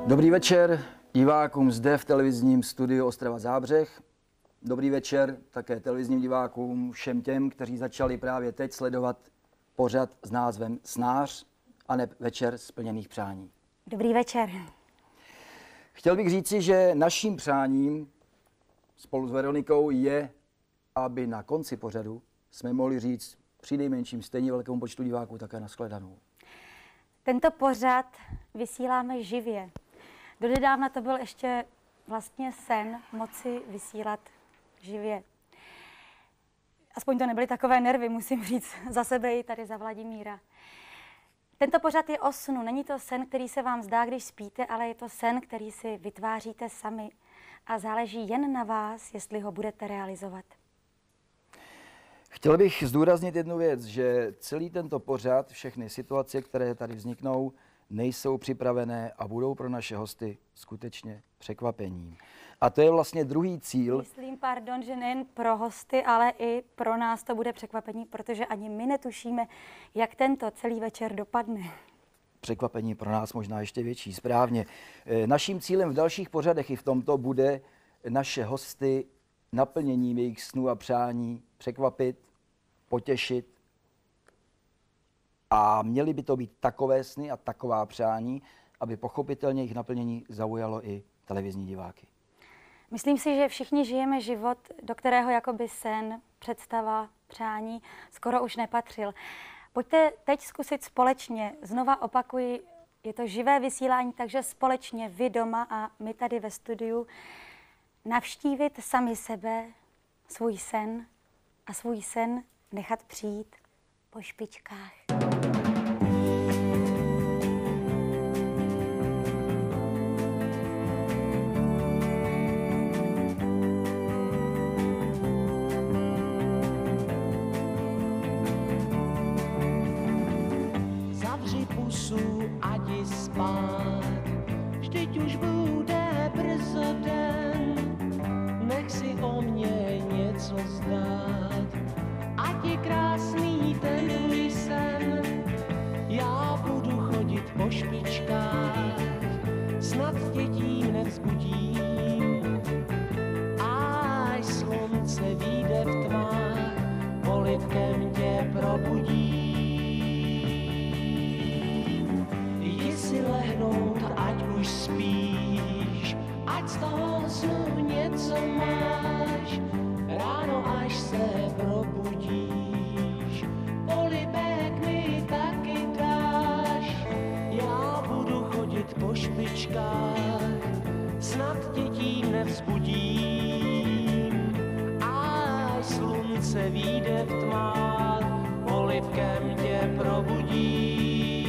Dobrý večer divákům zde v televizním studiu Ostrava Zábřeh. Dobrý večer také televizním divákům, všem těm, kteří začali právě teď sledovat pořad s názvem Snář aneb Večer splněných přání. Dobrý večer. Chtěl bych říci, že naším přáním spolu s Veronikou je, aby na konci pořadu jsme mohli říct přinejmenším stejně velkému počtu diváků také nashledanou. Tento pořad vysíláme živě. Donedávna to byl ještě vlastně sen moci vysílat živě. Aspoň to nebyly takové nervy, musím říct za sebe i tady za Vladimíra. Tento pořad je o snu. Není to sen, který se vám zdá, když spíte, ale je to sen, který si vytváříte sami a záleží jen na vás, jestli ho budete realizovat. Chtěl bych zdůraznit jednu věc, že celý tento pořad, všechny situace, které tady vzniknou, nejsou připravené a budou pro naše hosty skutečně překvapením. A to je vlastně druhý cíl. Myslím, pardon, že nejen pro hosty, ale i pro nás to bude překvapení, protože ani my netušíme, jak tento celý večer dopadne. Překvapení pro nás možná ještě větší, správně. Naším cílem v dalších pořadech i v tomto bude naše hosty naplněním jejich snů a přání překvapit, potěšit. A měly by to být takové sny a taková přání, aby pochopitelně jejich naplnění zaujalo i televizní diváky. Myslím si, že všichni žijeme život, do kterého jakoby sen, představa, přání skoro už nepatřil. Pojďte teď zkusit společně, znova opakuji, je to živé vysílání, takže společně vy doma a my tady ve studiu navštívit sami sebe, svůj sen a svůj sen nechat přijít po špičkách. Zavři pusu a jdi spát, vždyť už bude brzo den, nech si o mě něco zdát, ať je krásný ten můj sen. Já budu chodit po špičkách, snad tě tím nevzbudím, až slunce vyjde v tmách, polibkem tě probudím. Jdi si lehnout, ať už spíš, ať z toho snu něco máš, ráno až se probudíš, polibek mi taky dáš. Já budu chodit po špičkách, snad tě tím nevzbudím, až slunce vyjde v tmách, polibkem tě probudím.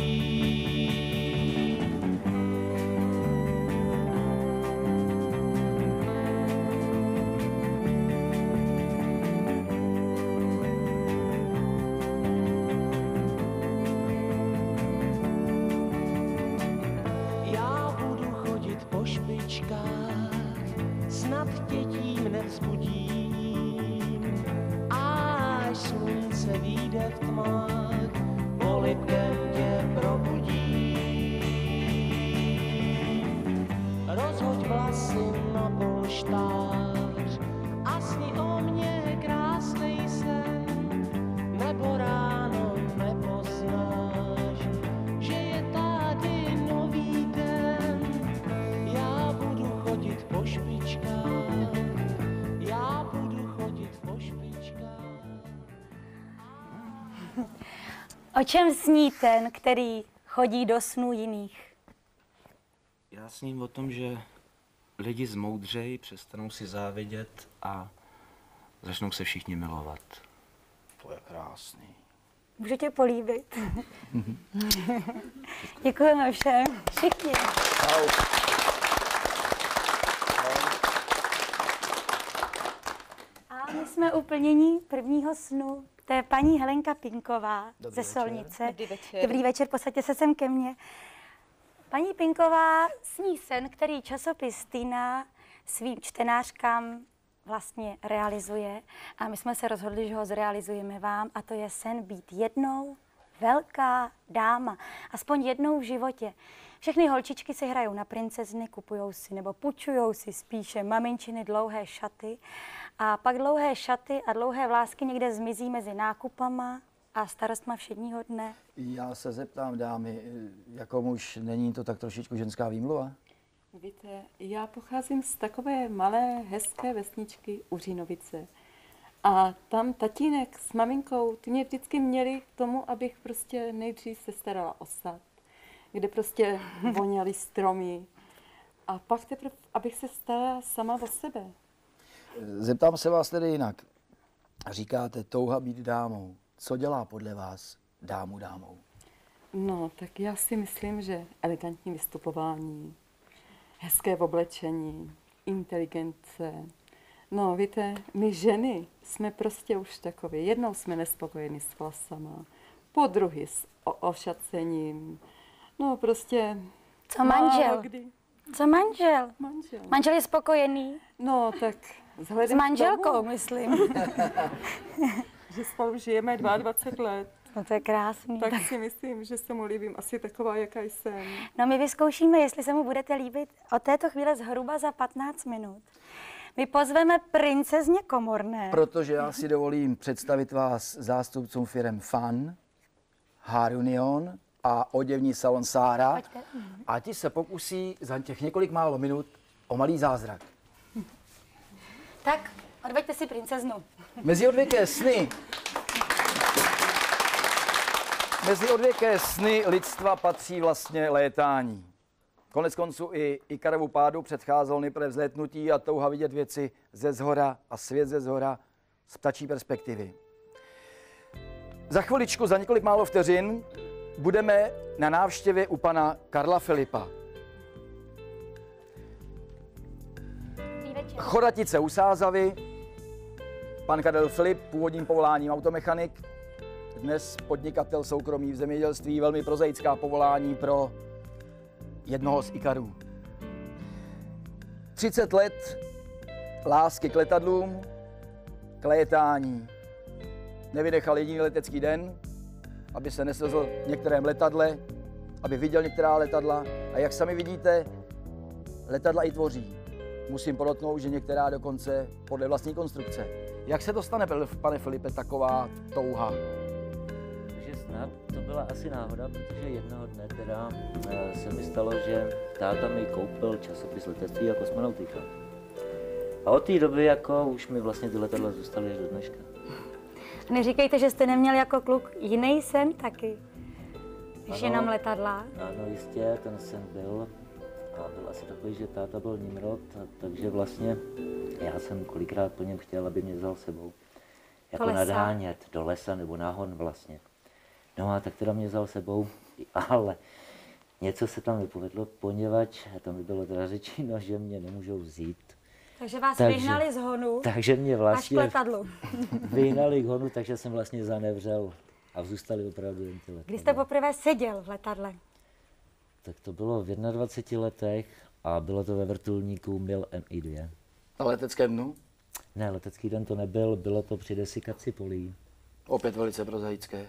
Snad tě tím nevzbudím, až slunce vyjde v tmách, polibkem tě probudím. Rozhoď vlasy na polštář a sni o mě krásnej sen, nebo ráno nepoznáš, že je tady nový den. Já budu chodit po špičkách, já budu chodit po špičkách. O čem sní ten, který chodí do snů jiných? Já sním o tom, že lidi zmoudřejí, přestanou si závidět a začnou se všichni milovat. To je krásný. Můžu tě políbit? Děkujeme všem, všichni. Čau. A my jsme u plnění prvního snu. To je paní Helenka Pinková Dobrý ze večer. Solnice. Dobrý večer. Dobrý večer, posaďte se sem ke mně. Paní Pinková sní sen, který časopis Týna svým čtenářkám vlastně realizuje. A my jsme se rozhodli, že ho zrealizujeme vám. A to je sen být jednou velká dáma, aspoň jednou v životě. Všechny holčičky si hrajou na princezny, kupujou si nebo půjčujou si spíše maminčiny dlouhé šaty a pak dlouhé šaty a dlouhé vlásky někde zmizí mezi nákupama a starostma všedního dne. Já se zeptám, dámy, jako muž, není to tak trošičku ženská výmluva? Víte, já pocházím z takové malé, hezké vesničky Uřínovice. A tam tatínek s maminkou, ty mě vždycky měli k tomu, abych prostě nejdřív se starala o sad, kde prostě voněly stromy. A pak teprve, abych se starala sama o sebe. Zeptám se vás tedy jinak. Říkáte touha být dámou. Co dělá podle vás dámu dámou? No, tak já si myslím, že elegantní vystupování, hezké oblečení, inteligence. No, víte, my ženy jsme prostě už takové. Jednou jsme nespokojeni s vlasama, po druhý s ošacením. No, prostě... Co manžel? Kdy. Co manžel? Manžel. Manžel je spokojený? No, tak vzhledem S manželkou, k tomu, myslím. že spolu žijeme 22 let, No to je krásný. tak si myslím, že se mu líbím asi taková, jaká jsem. No my vyzkoušíme, jestli se mu budete líbit od této chvíle zhruba za 15 minut. My pozveme princezně Komorné. Protože já si dovolím představit vás zástupcům firem FAN, Hair Union a oděvní salon Sára. Pojďte. A ti se pokusí za těch několik málo minut o malý zázrak. Tak, odveďte si princeznu. Mezi odvěké sny lidstva patří vlastně létání. Konec konců i Ikarovu pádu předcházelo nejprve vzlétnutí a touha vidět věci ze zhora a svět ze zhora z ptačí perspektivy. Za chviličku, za několik málo vteřin, budeme na návštěvě u pana Karla Filipa. Choratice u Sázavy, pan Karel Filip, původním povoláním automechanik, dnes podnikatel soukromý v zemědělství, velmi prozaická povolání pro jednoho z Ikarů. 30 let lásky k letadlům, k létání. Nevynechal jediný letecký den, aby se nesvezl v některém letadle, aby viděl některá letadla. A jak sami vidíte, letadla i tvoří. Musím podotknout, že některá dokonce podle vlastní konstrukce. Jak se dostane, pane Filipe, taková touha? Takže snad to byla asi náhoda, protože jednoho dne teda se mi stalo, že táta mi koupil časopis letectví a kosmonautika. A od té doby jako už mi vlastně ty letadla zůstaly až do dneška. Neříkejte, že jste neměl jako kluk jiný sen taky. Že jenom letadla. Ano, jistě, ten sen byl. A byl asi takový, že táta byl Nimrod, takže vlastně já jsem kolikrát po něm chtěl, aby mě vzal sebou. Jako nadhánět do lesa nebo na hon vlastně. No a tak teda mě vzal sebou, ale něco se tam nepovedlo, poněvadž tam bylo teda řečeno, že mě nemůžou vzít. Takže vás vyhnali z honu takže mě vlastně až k letadlu. vyhnali k honu, takže jsem vlastně zanevřel a zůstali opravdu jen ty letadla. Kdy jste poprvé seděl v letadle? Tak to bylo v 21 letech a bylo to ve vrtulníku Mil Mi-2. Na leteckém dnu? Ne, letecký den to nebyl, bylo to při desikaci polí. Opět velice prozaické.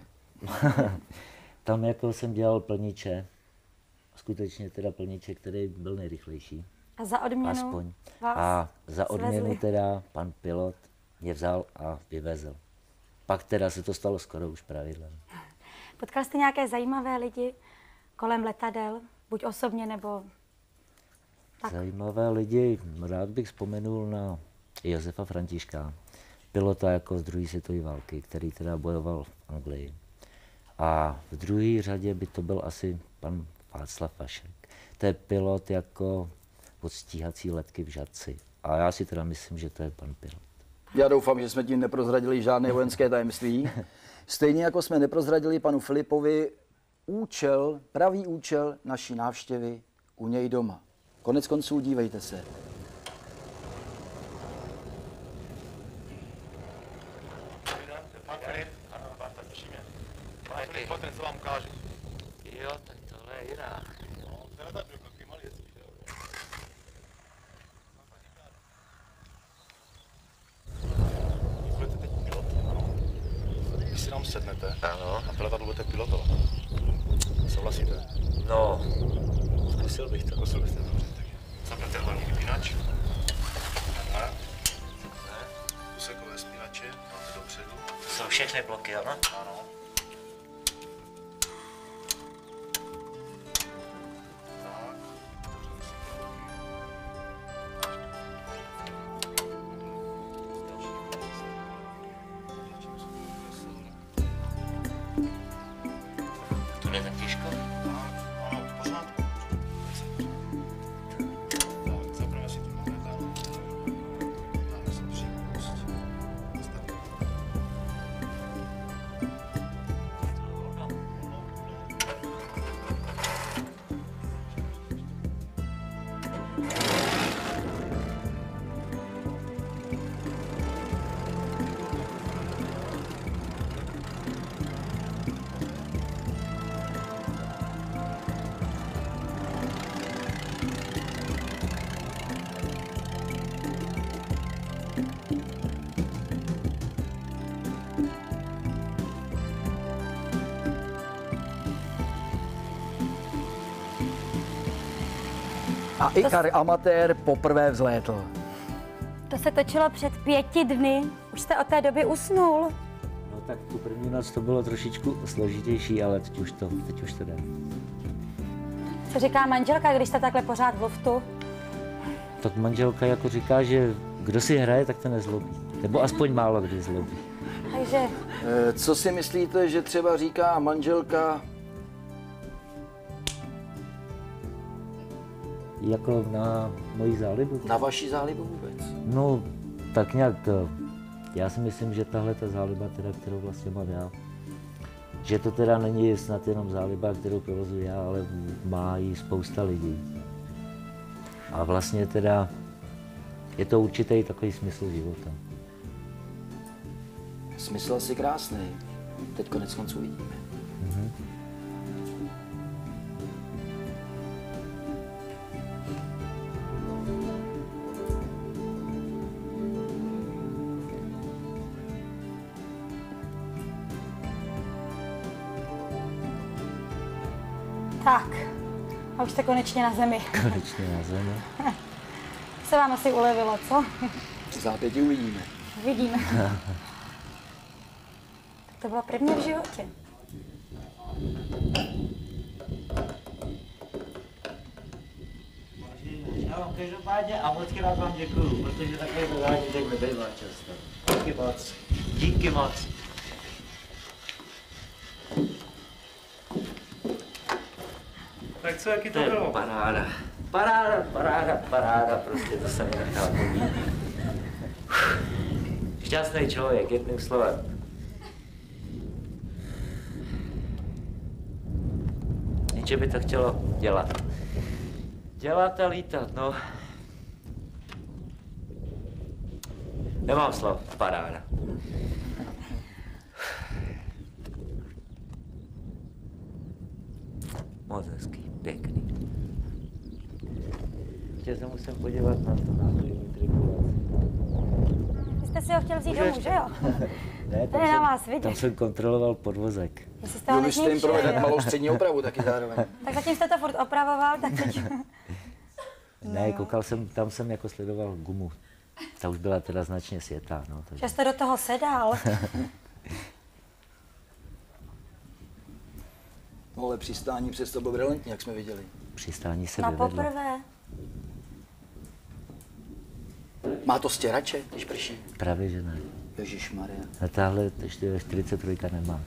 Tam jako jsem dělal plniče, skutečně teda plniče, který byl nejrychlejší. A za odměnu Aspoň. vás A za odměnu svezli. teda pan pilot mě vzal a vyvezl. Pak teda se to stalo skoro už pravidlem. Potkal jste nějaké zajímavé lidi kolem letadel, buď osobně nebo tak? Zajímavé lidi, rád bych vzpomenul na Josefa Františka, pilota jako z druhé světové války, který teda bojoval v Anglii. A v druhé řadě by to byl asi pan Václav Vašek. To je pilot jako od stíhací letky v Žadci. A já si teda myslím, že to je pan pilot. Já doufám, že jsme tím neprozradili žádné vojenské tajemství. Stejně jako jsme neprozradili panu Filipovi pravý účel naší návštěvy u něj doma. Konec konců dívejte se. Patrin, co vám ukážu. Jo, tak tohle je jiná. No, to je tak takový malý jezdí, že jo. Budete teď pilot, ano. si nám sednete Ano. a to letadlo budete pilotovat. Souhlasíte? No, zkusil bych to. Zkusil byste, dobře. Tak zapnete hlavní vypínač. Takhle. Úsekové spínače, máte dopředu. To jsou všechny bloky, ano? Ano. Tak. To jde tak těžko? Ano, v pořádku. Tak, zaprvé si tu máme tam. Dáme si připust. Zastavíme. A Ikar amatér poprvé vzlétl. To se točilo před 5 dny. Už jste od té doby usnul. No tak tu první noc to bylo trošičku složitější, ale teď už to jde. Co říká manželka, když jste takhle pořád v luftu? Tak manželka jako říká, že kdo si hraje, tak to nezlobí. Nebo aspoň málo kdy zlobí. Takže Co si myslíte, že třeba říká manželka? Jako na moji zálibu. Na vaši zálibu vůbec? No, tak nějak, já si myslím, že tahle ta záliba, teda, kterou vlastně mám já, že to teda není snad jenom záliba, kterou provozuji já, ale má ji spousta lidí. A vlastně teda je to určitý takový smysl života. Smysl asi krásný. Teď konec konců vidíme. tak. A už jste konečně na zemi. Konečně na zemi. Se vám asi ulevilo, co? V zápětí uvidíme. Vidíme. Tak to bylo první v životě. Já vám každopádně a moc krát vám děkuju, protože takové zadání teď nebývá často. Díky moc. Díky moc. Tak co, jaký to bylo? Paráda. Paráda, paráda, paráda, prostě to se mi nechá povídat. Šťastný člověk, jedným slovem. Jenže by to chtělo dělat. Dělat a lítat, no. Nemám slov, paráda. Moc hezký, pěkný. Ještě se musím podívat na to náhodní tribulaci. Vy jste si ho chtěl vzít domů, že jo? Ne, To je na vás vidět. tam jsem kontroloval podvozek. Jestli jste ho Vy jste jim nezničili. provedl malou střední opravu taky zároveň. Tak zatím jste to furt opravoval, tak teď... Ne, koukal jsem, tam jsem jako sledoval gumu. Ta už byla teda značně světá, no. Takže... Že jste do toho sedal. No ale přistání přesto bylo brilantní, jak jsme viděli. Přistání se Na vyvedlo. poprvé. Má to stěrače, když prší? Právě, že ne. Ježišmarja. A tahle 43 nemá.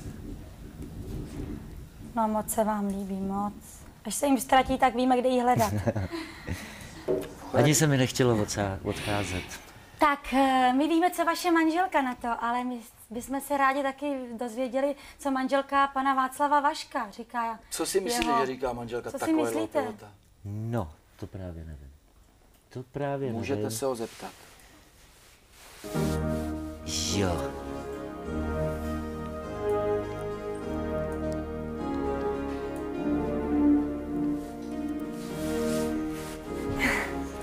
No moc se vám líbí, moc. Až se jim ztratí, tak víme, kde ji hledat. Ani se mi nechtělo odcházet. Tak, my víme, co vaše manželka na to, ale my bychom se rádi taky dozvěděli, co manželka pana Václava Vaška říká. Co si myslíte, jeho- že říká manželka Co si takového myslíte? pilota? No, to právě nevím. To právě Můžete nevím. se ho zeptat. Jo.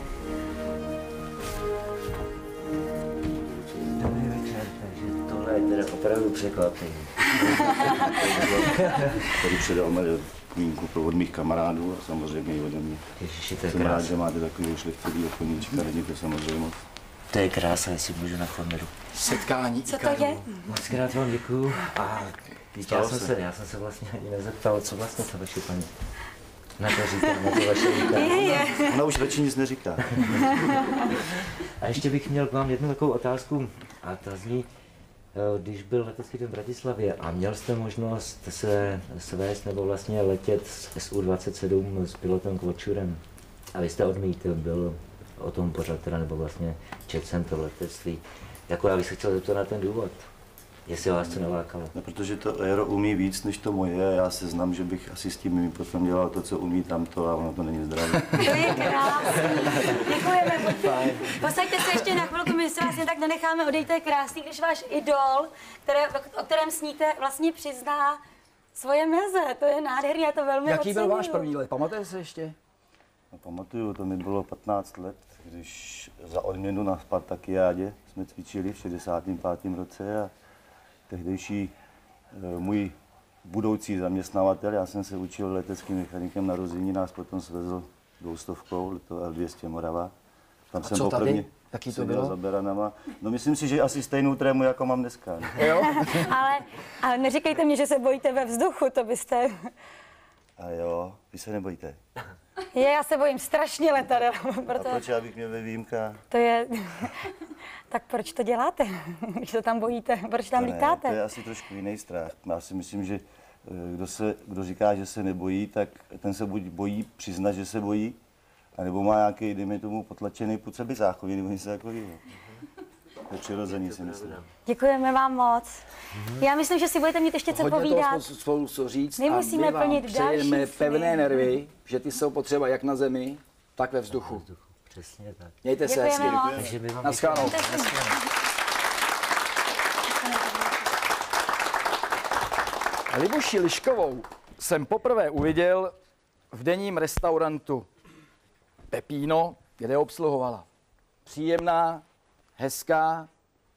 Dobrý večer, takže tohle je teda opravdu překvapení. Tady předal mínku od mých kamarádů a samozřejmě i ode mě. Ježiši, to je Jsem rád, krása. že máte takový ušlechtilý obchodníčka, není to samozřejmě moc. To je krása, jestli můžu na chvilku. Setkání Co to je? Moc krát vám děkuju. A Stalo se. já jsem se vlastně ani nezeptal, co vlastně ta vaše paní na to říká, na to vaše říká. Ona už radši nic neříká. A ještě bych měl k vám jednu takovou otázku a ta zní, když byl letecký den v Bratislavě a měl jste možnost se svést nebo vlastně letět s SU-27 s pilotem Kvočurem a vy jste odmítl, byl o tom pořád teda, nebo vlastně četl jsem to v letectví. Jako já bych se chtěl zeptat na ten důvod, jestli vás to nelákalo. No, protože to aero umí víc než to moje, já se znám, že bych asi s tím mým potom dělal to, co umí tamto a ono to není zdravé. To je krásný. Děkujeme. Posaďte se ještě na chvilku, my si vlastně tak nenecháme odejít, to je krásný, když váš idol, o kterém sníte, vlastně přizná svoje meze. To je nádherný, já to velmi Jaký byl oceňuju. váš první let? Pamatujete se ještě? No, pamatuju, to mi bylo 15 let, když za odměnu na Spartakiádě jsme cvičili v 65. roce a tehdejší můj budoucí zaměstnavatel, já jsem se učil leteckým mechanikem na Rozíní, nás potom svezl 200, to L200 Morava. Tam A co tady? Jaký to seděl bylo? za beranama. No myslím si, že asi stejnou trému, jako mám dneska. Ne? Jo? Ale neříkejte mě, že se bojíte ve vzduchu, to byste... A jo, vy se nebojíte. Já se bojím strašně letadel, A proto proč já bych měl ve výjimkách? to je... Tak proč to děláte, když se tam bojíte? Proč tam To lítáte? je asi trošku jiný strach. Já si myslím, že kdo říká, že se nebojí, tak ten se buď bojí přiznat, že se bojí, anebo má nějaký, dejme tomu, potlačený pud sebezáchovy, nebo něco takového. To je přirozený, si myslím. Děkujeme vám moc. Já myslím, že si budete mít ještě co Hodně povídat. toho spolu co říct. Nemusíme a my vám plnit přejeme další sny. pevné nervy, že ty jsou potřeba jak na zemi, tak ve vzduchu. Přesně tak. Mějte se hezky. Děkujeme moc. Takže my vám Naschledanou. Libuši Liškovou jsem poprvé uviděl v denním restaurantu Pepino, kde obsluhovala. Příjemná, hezká.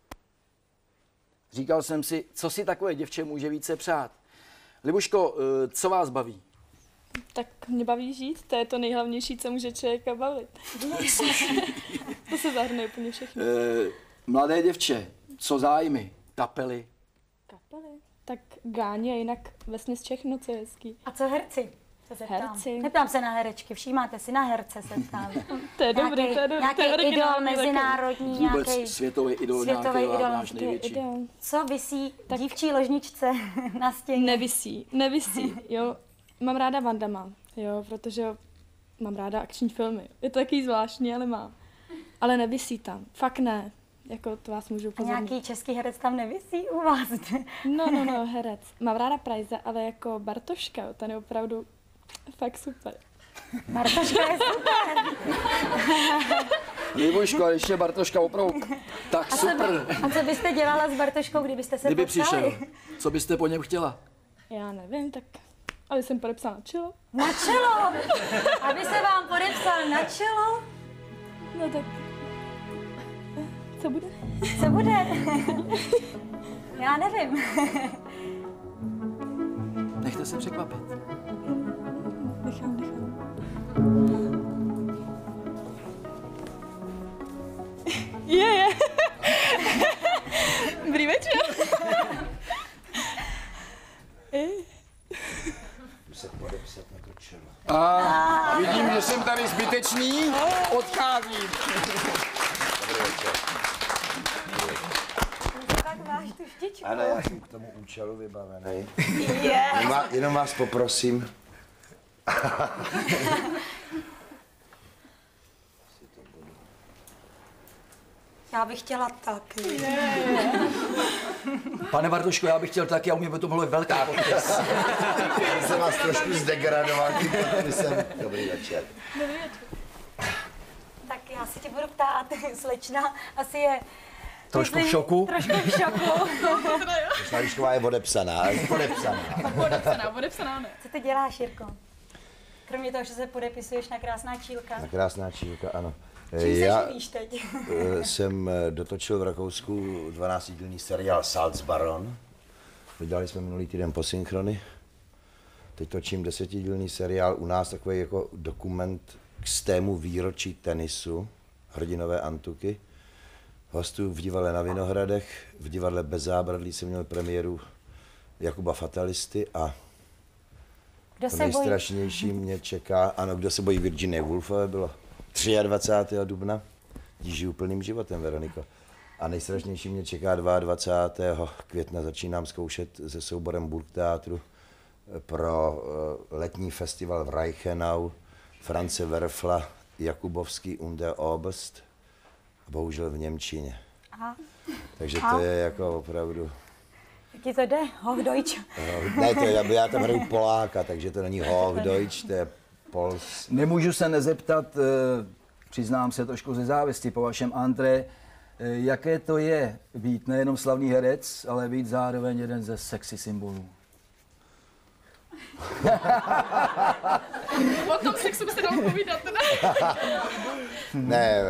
Říkal jsem si, co si takové děvče může více přát. Libuško, co vás baví? Tak mě baví žít, to je to nejhlavnější, co může člověka bavit. To se zahrnuje úplně všechno. Mladé děvče, co zájmy? Kapely? Kapely? Tak gáně, jinak vesměs všechno, co je hezký. A co herci? Se zeptám. Herci. Neptám se na herečky, všímáte si na herce se ptám. To je dobrý, to je dobrý. Nějaký to je idol originální mezinárodní, Vůbec nějaký... světový idol, světový nějaký idol, váš největší. Ideál. Co visí dívčí ložničce na stěně? Nevisí, jo. Mám ráda Van Damme, jo, protože mám ráda akční filmy. Je to takový zvláštní, ale mám. Ale nevisí tam, fakt ne. Jako to vás můžu A upozornit. nějaký český herec tam nevisí u vás? No, herec. Mám ráda Prajze, ale jako Bartoška, jo, ten je opravdu fakt super. Bartoška je super. Libuško, ale ještě Bartoška opravdu tak super. A co byste dělala s Bartoškou, kdybyste se Kdyby potkali? přišel, co byste po něm chtěla? Já nevím, tak ale jsem podepsala na čelo. Na čelo! Aby se vám podepsal na čelo? No tak, co bude? Co bude? Já nevím. Nechte se překvapit. Nechám. Je. Dobrý večer. Se podepsat na to čelo. A vidím, že jsem tady zbytečný. Odcházím. Tak máš tu štičku. Ano, já jsem k tomu účelu vybavený. Jenom vás poprosím. Já bych chtěla taky. Pane Bartoško, já bych chtěl taky, já umím o tom mluvit velký podpis. Jsem vás trošku zdegradoval tím podpisem. Dobrý večer. Tak já se tě budu ptát, slečna asi je... Trošku v myslím, šoku. Trošku v šoku. Slavíšková je podepsaná, Podepsaná ne. Co ty děláš, Jirko? Kromě toho, že se podepisuješ na krásná čílka. Krásná čílka, ano. Já jsem dotočil v Rakousku 12dílný seriál Salzbaron. Vydali jsme minulý týden po synchrony. Teď točím 10dílný seriál u nás, takový jako dokument k stému výročí tenisu, Hrdinové Antuky. Hostuju v divadle na Vinohradech, v divadle Bez zábradlí jsem měl premiéru Jakuba Fatalisty a to nejstrašnější mě čeká, ano, kdo se bojí Virginie Woolfové, bylo 23. dubna, když žiju plným životem, Veroniko. A nejstrašnější mě čeká 22. května, začínám zkoušet se souborem Burgtheatru pro letní festival v Reichenau, France Werfla, Jakubovský und der Oberst, bohužel v němčině. Aha. Takže to je jako opravdu... Jak ti to jde? Hochdeutsch? Ne, to je, já tam hraju Poláka, takže to není Hochdeutsch, to je Pols. Nemůžu se nezeptat, přiznám se trošku ze závisti po vašem antré, jaké to je být nejenom slavný herec, ale být zároveň jeden ze sexy symbolů. O tom sexu by se dalo povídat, ne? Ne,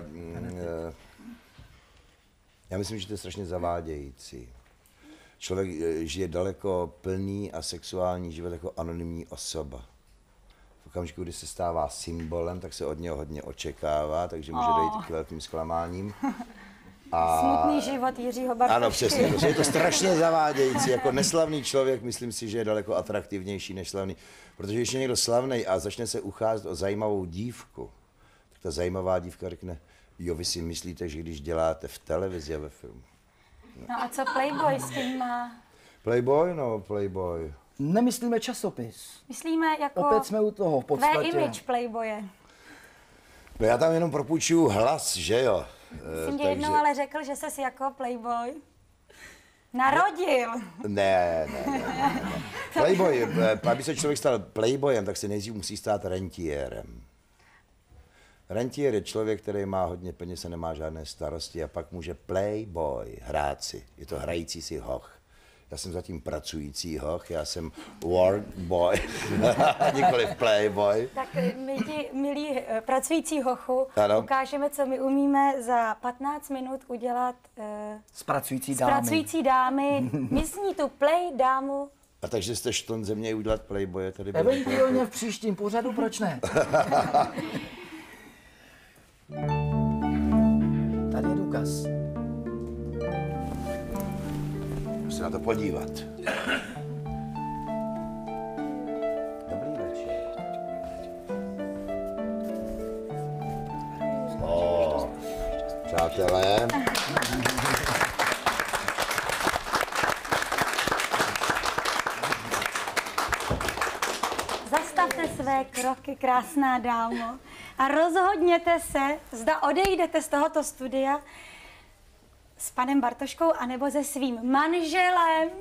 já myslím, že to je strašně zavádějící. Člověk žije daleko plný a sexuální život jako anonymní osoba. V okamžiku, kdy se stává symbolem, tak se od něho hodně očekává, takže může dojít k velkým zklamáním. A... Smutný život Jiřího Bartošky. Ano, přesně, protože je to strašně zavádějící. Jako neslavný člověk, myslím si, že je daleko atraktivnější než slavný. Protože když je někdo slavný a začne se ucházet o zajímavou dívku, tak ta zajímavá dívka řekne, jo, vy si myslíte, že když děláte v televizi a ve filmu. No a co Playboy s tím má? Playboy, no, Playboy. Nemyslíme časopis. Myslíme jako... Opět jsme u toho, v podstatě. Tvé image Playboye. No já tam jenom propůjčuju hlas, že jo? Jsem ti jednou ale řekl, že ses jako Playboy narodil. Ne. Playboy, aby se člověk stal Playboyem, tak se nejdřív musí stát rentiérem. Rentiér je člověk, který má hodně peněz a nemá žádné starosti a pak může Playboy hrát si. Je to hrající si hoch. Já jsem zatím pracující hoch, já jsem workboy, nikoliv playboy. Tak my ti, milí pracující hochu, ano. ukážeme, co my umíme za 15 minut udělat Z pracující z pracující dámy. My z ní tu play dámu. A takže jste šton ze mě udělat playboye tady? Eventuálně v příštím pořadu, proč ne? Tady je důkaz. Musím se na to podívat. Dobrý večer. Přátelé. Zastavte své kroky, krásná dámo, a rozhodněte se, zda odejdete z tohoto studia s panem Bartoškou anebo se svým manželem.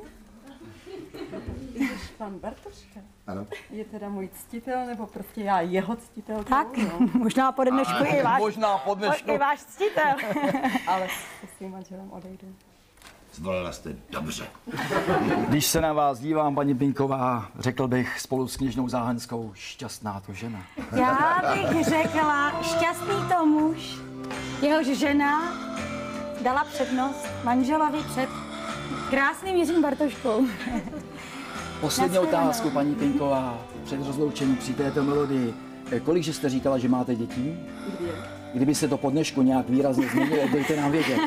Pan Bartoška? Ano. Je teda můj ctitel, nebo prostě já jeho ctitel? Tak, možná po dnešku i váš, možná po dnešku. i váš ctitel. Ale se svým manželem odejdu. Zvolila jste dobře. Když se na vás dívám, paní Pinková, řekl bych spolu s kněžnou Záhenskou, šťastná to žena. Já bych řekla, šťastný to muž, jehož žena dala přednost manželovi před krásným Jiřím Bartoškou. Poslední otázku, paní Pinková, před rozloučením při této melodii. Kolikže jste říkala, že máte dětí? Kdyby se to po dnešku nějak výrazně změnilo, dejte nám vědět.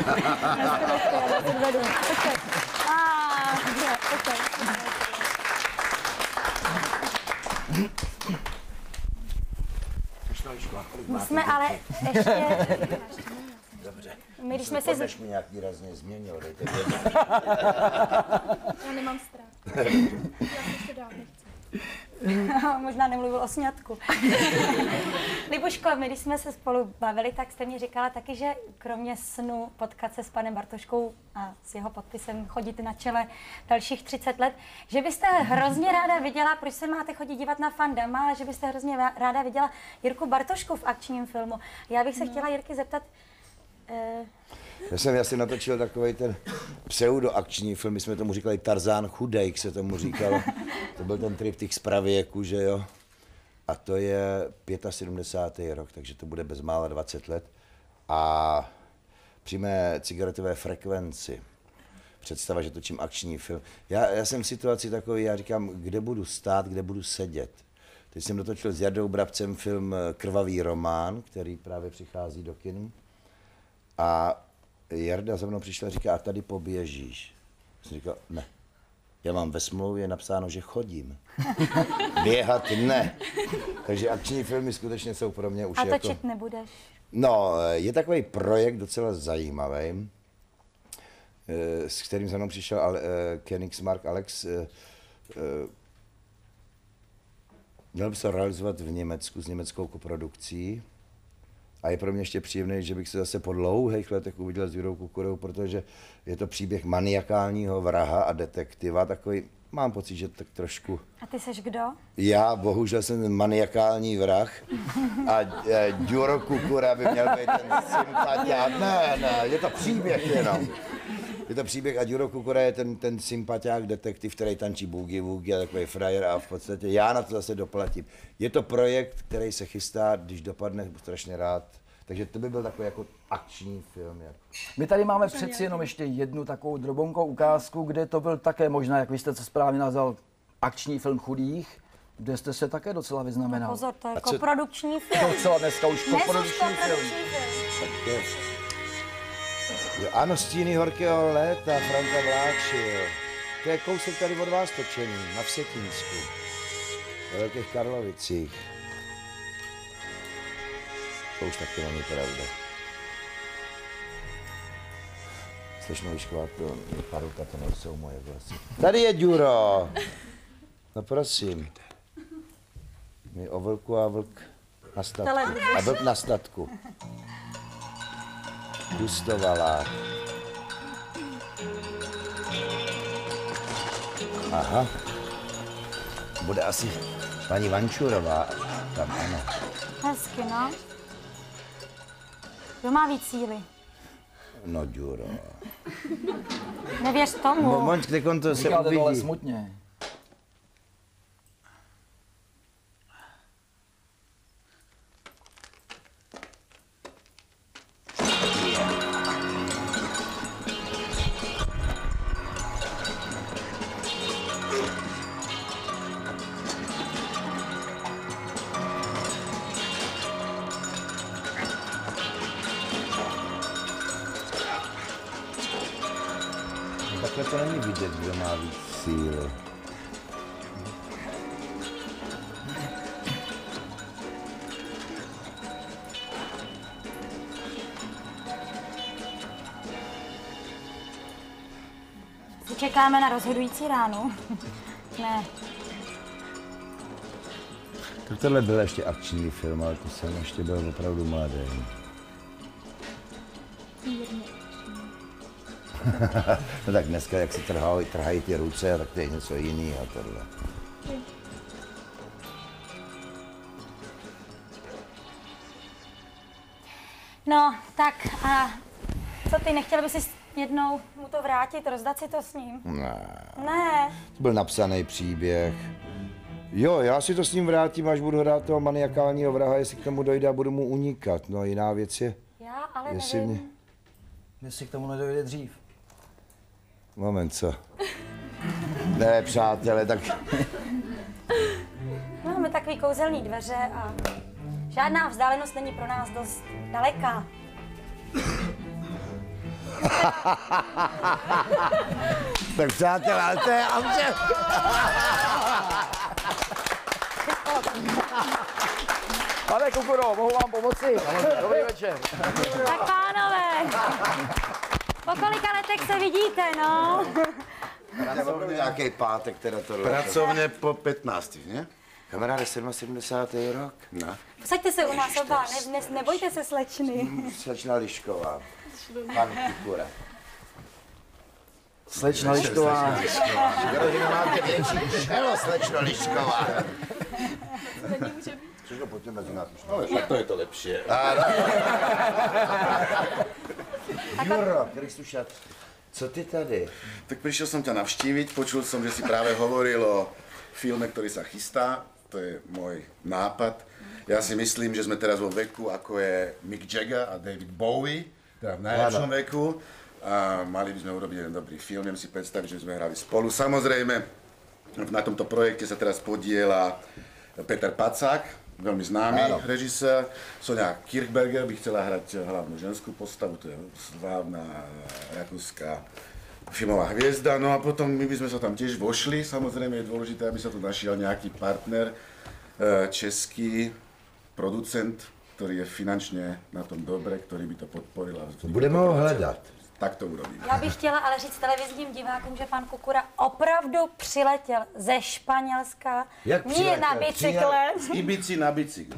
My jsme ale ještě... Dobře. My, když jsme se... Dnešku nějak výrazně změnilo, dejte vědět. Já nemám strach. Já se ještě dál nechci. Možná nemluvil o sňatku. Libuško, my když jsme se spolu bavili, tak jste mi říkala taky, že kromě snu potkat se s panem Bartoškou a s jeho podpisem chodit na čele dalších 30 let, že byste hrozně ráda viděla, proč se máte chodit dívat na Fandama, ale že byste hrozně ráda viděla Jirku Bartošku v akčním filmu. Já bych se chtěla Jirky zeptat, Já jsem asi natočil takový ten pseudoakční film, my jsme tomu říkali Tarzán chudejk, se tomu říkalo. To byl ten triptych z pravěku, že jo. a to je 75. rok, takže to bude bezmála 20 let. A při mé cigaretové frekvenci představa, že točím akční film. Já jsem v situaci takový, já říkám, kde budu stát, kde budu sedět. Teď jsem dotočil s Jardou Brabcem film Krvavý román, který právě přichází do kin. A Jarda za mnou přišla a říká, a tady poběžíš. Jsem říkal, ne. Já mám ve smlouvě napsáno, že chodím. Běhat ne. Takže akční filmy skutečně jsou pro mě už a jako... A točit nebudeš? No, je takový projekt docela zajímavý, s kterým za mnou přišel Königsmark Alex. Měl by se realizovat v Německu s německou koprodukcí. A je pro mě ještě příjemné, že bych se zase po dlouhých letech uviděl s Jurou Kukurou, protože je to příběh maniakálního vraha a detektiva, takový, mám pocit, že tak trošku... A ty seš kdo? Já bohužel jsem ten maniakální vrah a Juro Kukura by měl být ten sympatiák. Ne, je to příběh jenom. Je to příběh a Juro Kukura je ten sympatiák detektiv, který tančí boogie woogie a takový frajer a v podstatě já na to zase doplatím. Je to projekt, který se chystá, když dopadne, budu strašně rád. Takže to by byl takový jako akční film. Jako. My tady máme přeci jenom ještě jednu takovou drobonkou ukázku, kde to byl také možná, jak vy jste to správně nazval, akční film chudých, kde jste se také docela vyznamenal. No pozor, to je koprodukční film. Docela dneska už koprodukční film. Jo, ano, Stíny horkého léta, Franka Vláči, jo. To je kousek tady od vás točený, na Vsetínsku, ve Velkých Karlovicích. To už taky není pravda. Slečno Lišková, to Paruta, to nejsou moje vlasy. Tady je Ďuro. No prosím. My o vlku a vlk na statku. A vlk na statku. Dustovalák. Aha. Bude asi paní Vančurová. Tam ano. Hezky, no. Kdo má víc síly? No, Ďuro. Nevěř tomu. Moment, kde on to se Říkáte uvidí. to ale smutně. Takhle to není vidět, kdo má víc síly. Čekáme na rozhodující ránu. Ne. Tak tohle byl ještě akční film, ale to jsem ještě byl opravdu mladý. No tak dneska, jak se trhají ty ruce, tak to je něco jiného tohle. No, tak a co ty, nechtěl bys si jednou mu to vrátit, rozdat si to s ním? Ne. To byl napsaný příběh. Jo, já si to s ním vrátím, až budu hrát toho maniakálního vraha, jestli k tomu dojde a budu mu unikat. No jiná věc je, Já ale jestli nevím. Jestli k tomu nedojde dřív. Moment, co? Ne, přátelé, tak... Máme takový kouzelný dveře a žádná vzdálenost není pro nás dost daleká. Tak přátelé, ale to je amže... Pane Kukuro, mohu vám pomoci? Dobrý večer. Tak pánové, po kolika letech se vidíte, no? Pracovně nějaký pátek teda tohle. Pracovně po 15, ne? Kamaráde, 77. rok. Ne. Posaďte se u nás oba, nebojte se slečny. Slečna Lišková. Pan Kukura. Slečna Lišková. Že máte větší čelo, slečno Lišková. Cože, pojďte mezi nás. Ale tak to je to lepší. Juro, Kristušat, co ty tady? Tak prišiel som ťa navštíviť, počul som, že si práve hovoril o filme, ktorý sa chystá. to je môj nápad. Ja si myslím, že sme teraz vo veku, ako je Mick Jagger a David Bowie, teda v najlepšom veku. A mali by sme urobiť jeden dobrý film, viem si predstaviť, že sme hrali spolu. Samozrejme, na tomto projekte sa teraz podieľa Peter Pacák, veľmi známy režisér. Sonia Kirchberger by chcela hrať hlavnú ženskú postavu, to je slávna rakúska filmová hviezda. No a potom my by sme sa tam tiež vošli. Samozrejme je dôležité, aby sa tu našiel nejaký partner, český producent, ktorý je finančne na tom dobre, ktorý by to podporil. Budeme ho hledat. Tak to urobím. Já bych chtěla ale říct televizním divákům, že pan Kukura opravdu přiletěl ze Španělska. Nie na bicykle. Ibici na bicykle.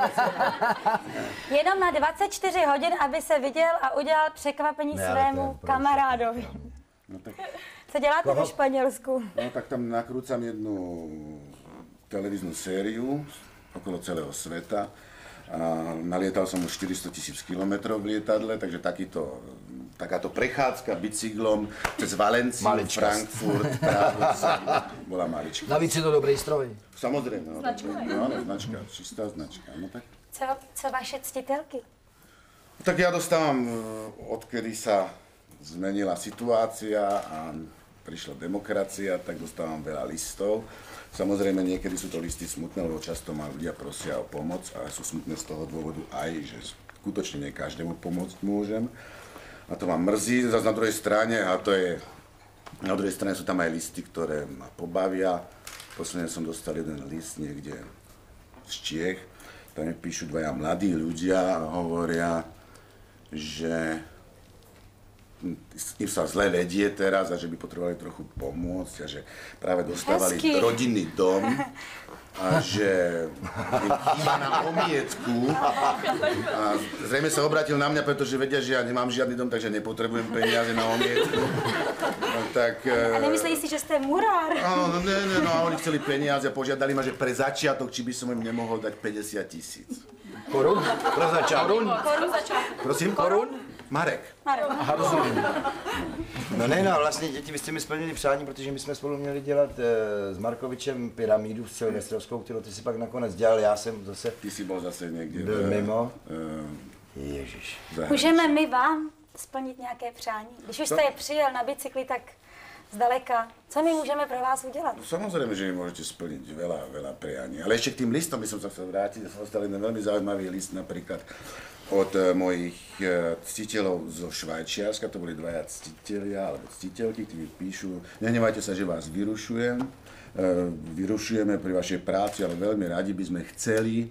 Jenom na 24 hodin, aby se viděl a udělal překvapení svému kamarádovi. No tak, Co děláte ve Španělsku? no tak tam nakrúcam jednu televíznu sériu okolo celého sveta. A nalietal som už 400 000 kilometrov v lietadle, takže takáto prechádzka bicyklom cez Valenciu, Frankfurt, Prahu, bola malička. Navíc je to dobrý stroj. Samozrejme. Značka. No, značka, čistá značka. No, tak. Co vaše ctitelky? Tak ja dostávam, odkedy sa zmenila situácia a prišla demokracia, tak dostávam veľa listov. Samozrejme, niekedy sú to listy smutné, lebo často ma ľudia prosia o pomoc a sú smutné z toho dôvodu aj, že skutočne nie každému pomôcť môžem. A to ma mrzí. Zas na druhej strane, na druhej strane sú tam aj listy, ktoré ma pobavia. Posledne som dostal jeden list niekde z Čiech. Tam mi píšu dvaja mladí ľudia a hovoria, že im sa zle vedie teraz a že by potrebovali trochu pomôcť a že práve dostávali rodinný dom a že im chýba na omietku. A zrejme sa obrátil na mňa, pretože vedia, že ja nemám žiadny dom, takže nepotrebujem peniaze na omietku. A nemyslí si, že ste murár? Áno, no a oni chceli peniaze a požiadali ma, že pre začiatok, či by som im nemohol dať 50 000. Korun? Pro začiatok. Korun začiatok. Prosím? Korun? Marek. Aha, rozumím. No ne, no vlastně děti, vy jste mi splnili přání, protože my jsme spolu měli dělat s Markovičem pyramidu s silvestrovskou, kterou ty si pak nakonec dělal, já jsem zase... Ty si byl zase někde... Byl mimo. Ježiš. Můžeme my vám splnit nějaké přání? Když už jste je přijel na bicykli, tak zdaleka. Co my můžeme pro vás udělat? Samozrejme, že mi môžete splniť veľa prianí. Ale ešte k tým listom by som sa chcel vrátiť. Ja som dostal jeden veľmi zaujímavý list napríklad od mojich ctiteľov zo Švajčiarska. To boli dvaja ctitelia alebo ctiteľky, ktorí píšu: nehnevajte sa, že vás vyrušujem. Vyrušujeme pri vašej práci, ale veľmi radi by sme chceli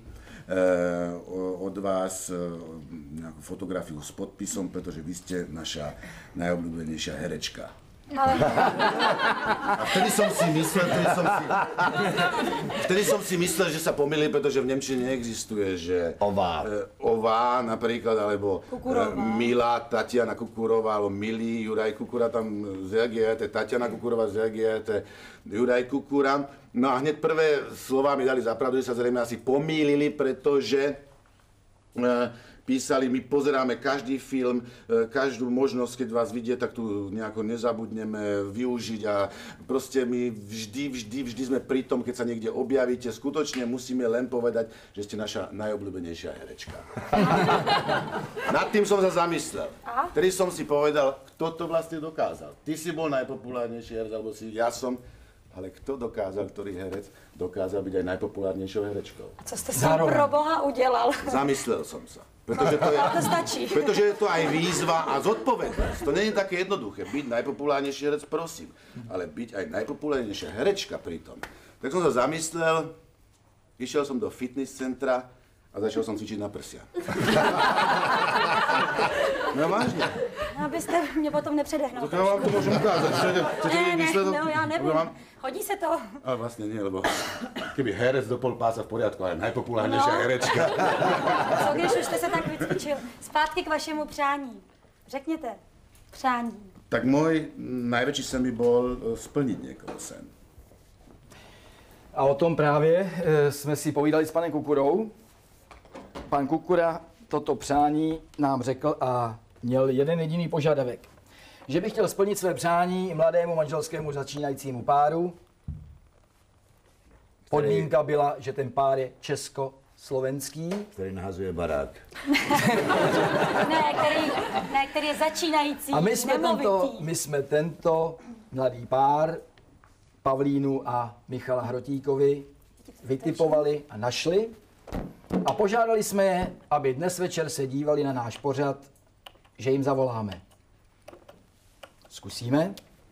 od vás nejakú fotografiu s podpisom, pretože vy ste naša najobľúbenejšia herečka. A vtedy som si myslel, že sa pomýlili, pretože v nemčine neexistuje, že Ová napríklad, alebo Milá Tatiana Kukurová, alebo Milý Juraj Kukura, tam ZGT, Tatiana Kukurová, ZGT, Juraj Kukura. No a hneď prvé slová mi dali za pravdu, že sa zrejme asi pomýlili, pretože písali, my pozeráme každý film, každú možnosť, keď vás vidie, tak tu nejako nezabudneme využiť a proste my vždy sme pri tom, keď sa niekde objavíte, skutočne musíme len povedať, že ste naša najobľúbenejšia herečka. Nad tým som sa zamyslel. Vtedy som si povedal, kto to vlastne dokázal. Ty si bol najpopulárnejší herec, alebo ja som, ale kto dokázal, ktorý herec dokázal byť aj najpopulárnejšou herečkou? A co ste sa pro Boha udělal? Zamyslel som sa. Pretože je to aj výzva a zodpovednosť. To nie je také jednoduché. Byť najpopulárnejší herec, prosím, ale byť aj najpopulárnejšia herečka pritom. Tak som sa zamyslel, išiel som do fitness centra a začal som cvičiť na prsia. No vážne. Abyste mě potom nepředehnal. Tak ja vám to môžem ukázať. Ne, já nevím. Hodí se to? Ale vlastne nie, lebo keby herec do pol pása v poriadku, ale najpopulárnejšia herečka. Co když už jste se tak vycvičil? Zpátky k vašemu přání. Řekněte. Přání. Tak môj najväčší sen by bol splniť niekoho sen. A o tom právě jsme si povídali s panem Kukurou. Pan Kukura toto přání nám řekl a měl jeden jediný požadavek. Že by chtěl splnit své přání mladému manželskému začínajícímu páru Podmínka byla, že ten pár je československý. Který nahazuje barák. Ne, který je začínající, A nemovitý. my jsme tento mladý pár, Pavlínu a Michala Hrotíkovi, vytipovali a našli. A požádali jsme je, aby dnes večer se dívali na náš pořad, že jim zavoláme. Zkusíme.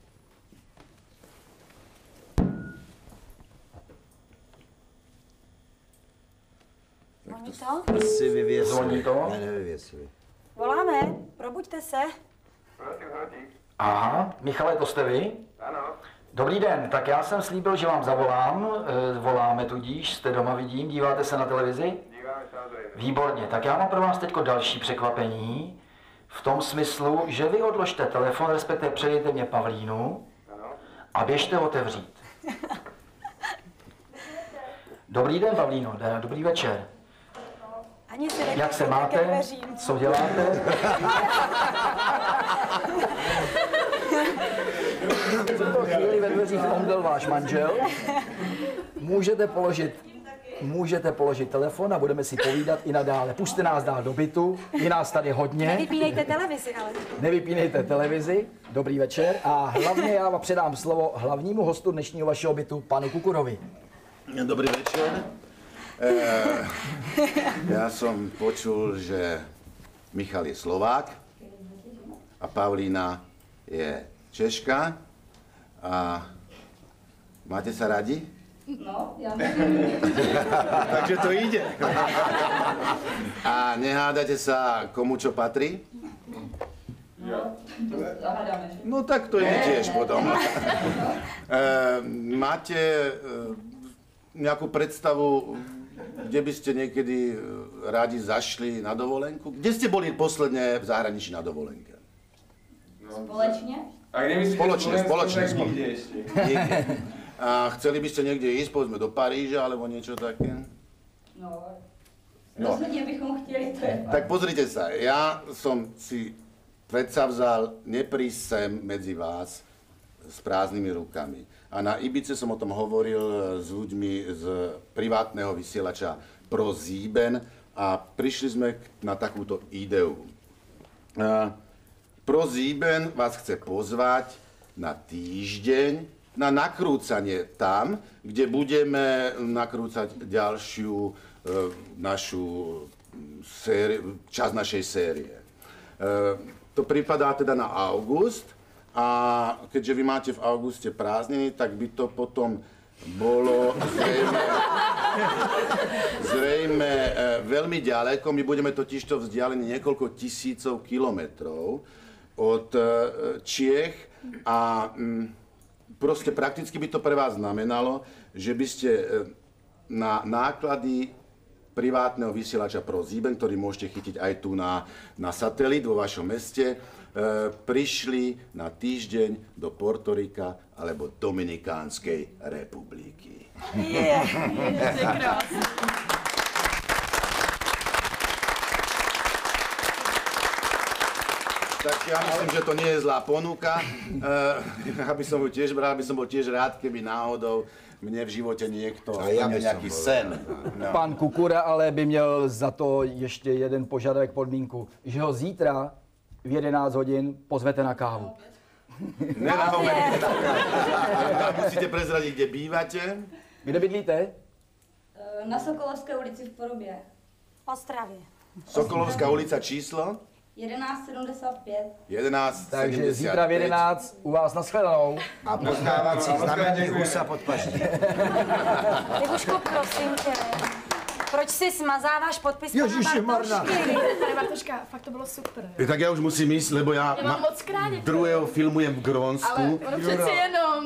Zvoní to? Asi vyvěsili. Zvoní to? Ne, nevyvěsili. Voláme, probuďte se. Aha, Michale, to jste vy? Ano. Dobrý den, tak já jsem slíbil, že vám zavolám. Voláme tudíž, jste doma, vidím, díváte se na televizi? Díváme samozřejmě. Výborně, tak já mám pro vás teďko další překvapení. V tom smyslu, že vy odložte telefon, respektive předejte mě Pavlínu a běžte otevřít. Dobrý den, Pavlíno, dobrý večer. Ani se Jak se máte? Co děláte? V tuto chvíli ve dveřích omdlel váš manžel. Můžete položit telefon a budeme si povídat i nadále. Pusťte nás dál do bytu, je nás tady hodně. Nevypínejte televizi, ale. Nevypínejte televizi, dobrý večer a hlavně já vám předám slovo hlavnímu hostu dnešního vašeho bytu, panu Kukurovi. Dobrý večer. Ja som počul, že Michal je Slovák a Pavlína je Češka. A máte sa radi? No, ja Takže to ide. A nehádate sa, komu čo patrí? Zahadáme. No tak to je tiež potom. Máte nejakú predstavu, kde by ste niekedy rádi zašli na dovolenku? Kde ste boli posledne v zahraničí na dovolenke? Společne? A kde myslíte Spoločne. nikde ešte? Nikde. A chceli by ste niekde ísť, povedzme do Paríža, alebo niečo také? No, No. rozhodne bychom chtěli, to je fakt. Tak pozrite sa, ja som si predsavzal neprísť sem medzi vás s prázdnymi rukami. A na Ibice som o tom hovoril s ľuďmi z privátneho vysielača ProSieben a prišli sme na takúto ideu. ProSieben vás chce pozvať na týždeň na nakrúcanie tam, kde budeme nakrúcať ďalšiu časť našej série. To pripadá teda na august a keďže vy máte v auguste prázdniny, tak by to potom bolo zrejme veľmi ďaleko. My budeme totižto vzdialení niekoľko tisícov kilometrov od Čiech a proste prakticky by to pre vás znamenalo, že by ste na náklady privátneho vysielača ProSieben, ktorý môžete chytiť aj tu na satelit vo vašom meste, prišli na týždeň do Portorika alebo Dominikánskej republiky. Tak ja myslím, že to nie je zlá ponuka. Ja by som bol tiež rád, keby náhodou mne v živote niekto splnil nejaký sen. No. Pan Kukura ale by měl za to ještě jeden požadavek, podmínku, že ho zítra v 11 hodin pozvete na kávu. Nenahovorite na kávu. Musíte prezradiť, kde bývate. Kde bydlíte? Na Sokolovské ulici v Porubě. V Ostravě. Sokolovská ulica číslo? 1175. 1175. Takže zítra v 11 u vás nashledanou. A poznávací znamení husa pod paží. Libušku, prosím tě, proč si smazáváš podpis Ježiši Marna. Pane Bartoška, fakt to bylo super. Tak ja už musím ísť, lebo ja Já vám moc krát děkuju. druhého filmujem v Ale Grónsku. ono přeci jenom.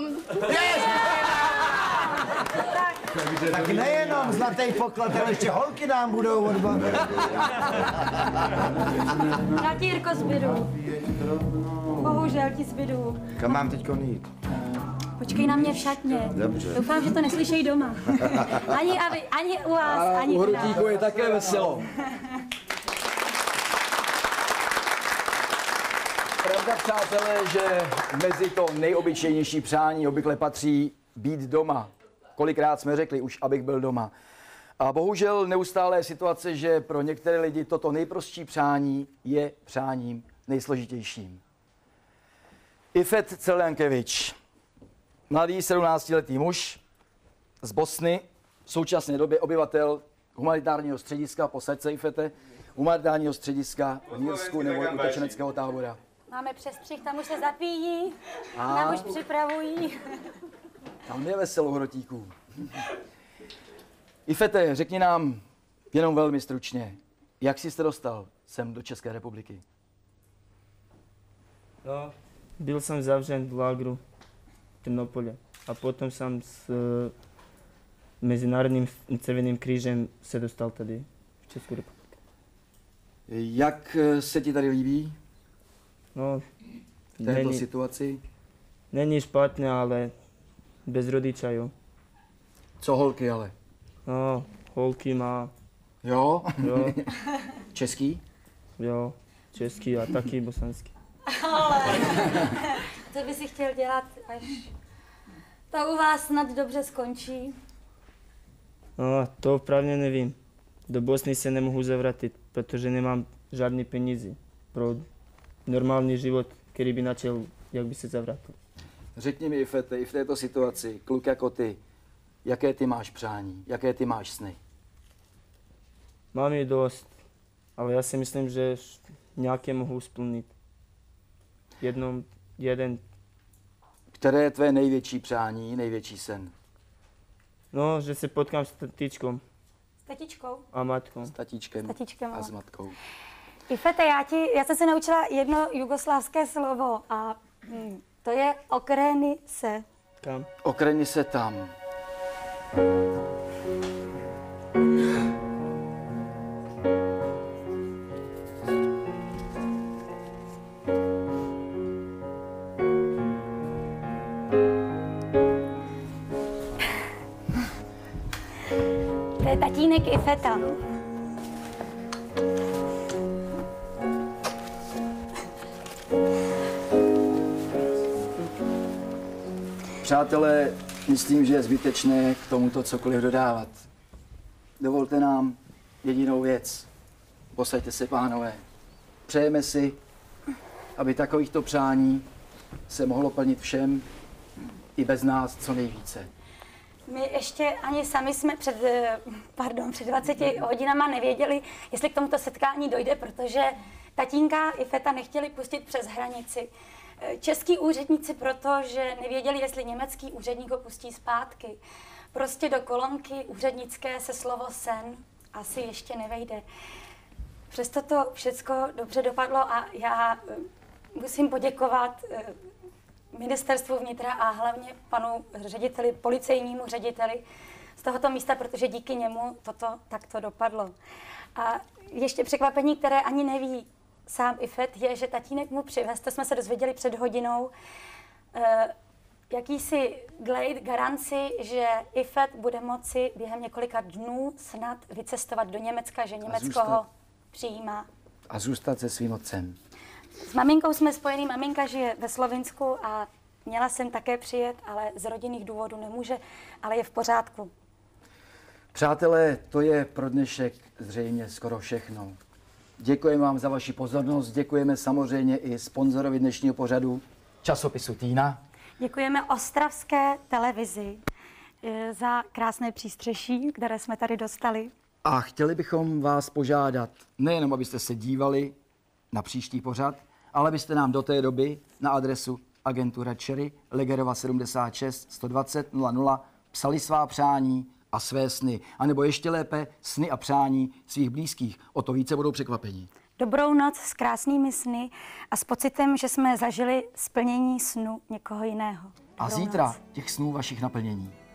Tak nejenom zlatý poklad, ale ještě holky nám budou odbavit. Natírko, zbydu. Bohužel ti zbydu. Kam mám teďko jít? Počkej na mě v šatně. Dobře. Doufám, že to neslyšejí doma. Ani u vás, A ani u u nás. Hrotíku je také veselo. Pravda, přátelé, že mezi to nejobyčejnější přání obvykle patří být doma. kolikrát jsme řekli už, abych byl doma. A bohužel neustále je situace, že pro některé lidi toto nejprostší přání je přáním nejsložitějším. Ifet Celjankevič, mladý 17letý muž z Bosny, v současné době obyvatel humanitárního střediska, posaď se Ifete, humanitárního střediska v Mírsku nebo utečeneckého tábora. Máme přestřih, tam už se zapíjí, tam už připravují. Tam je veselo hrotíků. Ifete, řekni nám jenom velmi stručně, jak jsi se dostal sem do České republiky? No, byl jsem zavřen v lágru v Trnopole a potom jsem s Mezinárodním Červeným křížem se dostal tady v Českou republiku. Jak se ti tady líbí? No, v této situaci? Není špatně, ale bez rodiče, jo. Co holky ale? No, holky má. Jo? Jo. Český? Jo, český a taky bosanský. Ale co by si chtěl dělat, až to u vás snad dobře skončí? No, to opravdu nevím. Do Bosny se nemohu zavrátit, protože nemám žádný peníze pro normální život, který by načal, jak by se zavrátil. Řekni mi, Ifete, i v této situaci, kluk jako ty, jaké ty máš přání, jaké ty máš sny? Mám je dost, ale já si myslím, že nějaké mohu splnit. Jeden. Které je tvé největší přání, největší sen? No, že se potkám s tatičkou. S tatičkou? A matkou. S tatíčkem a s matkou. Ifete, já jsem se naučila jedno jugoslávské slovo a to je okreni se. Kam? Okreni se tam. To je tatínek Ifeta. Přátelé, myslím, že je zbytečné k tomuto cokoliv dodávat. Dovolte nám jedinou věc. Posaďte se, pánové. Přejeme si, aby takovýchto přání se mohlo plnit všem, i bez nás co nejvíce. My ještě ani sami jsme před 20 hodinama nevěděli, jestli k tomuto setkání dojde, protože tatínka Ifeta nechtěli pustit přes hranici. Český úředníci protože nevěděli, jestli německý úředník ho pustí zpátky. Prostě do kolonky úřednické se slovo sen asi ještě nevejde. Přesto to všecko dobře dopadlo a já musím poděkovat Ministerstvu vnitra a hlavně panu řediteli, policejnímu řediteli z tohoto místa, protože díky němu toto takto dopadlo. A ještě překvapení, které ani neví sám Ifet, je, že tatínek mu přivez, to jsme se dozvěděli před hodinou, jakýsi glejt, garanci, že Ifet bude moci během několika dnů snad vycestovat do Německa, že Německo ho přijímá. A zůstat se svým otcem. S maminkou jsme spojení, maminka žije ve Slovinsku a měla jsem také přijet, ale z rodinných důvodů nemůže, ale je v pořádku. Přátelé, to je pro dnešek zřejmě skoro všechno. Děkujeme vám za vaši pozornost, děkujeme samozřejmě i sponzorovi dnešního pořadu, časopisu Týna. Děkujeme Ostravské televizi za krásné přístřeší, které jsme tady dostali. A chtěli bychom vás požádat, nejenom abyste se dívali na příští pořad, ale abyste nám do té doby na adresu agentura Cherry, Legerova 76 120 00 psali svá přání a své sny. A nebo ještě lépe sny a přání svých blízkých. O to více budou překvapení. Dobrou noc s krásnými sny a s pocitem, že jsme zažili splnění snu někoho jiného. A zítra těch snů vašich naplnění.